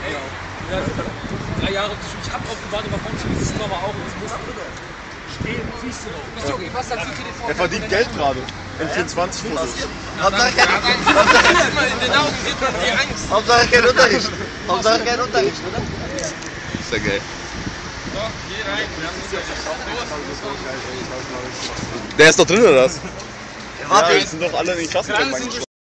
Ja, 3 Jahre, ich hab drauf gewartet, aber warum dieses Cover auch? Das muss stehen, siehst du doch. Ist okay, was sagst du zu den Vorteil? Er verdient Geld gerade. In 24 Fotos. Hauptsache kein Unterricht. Hauptsache kein Unterricht, oder? Ist ja geil. So, geh rein, wir haben Der ist doch drin, oder was? Warte, Ja, die sind doch alle in den Klassen.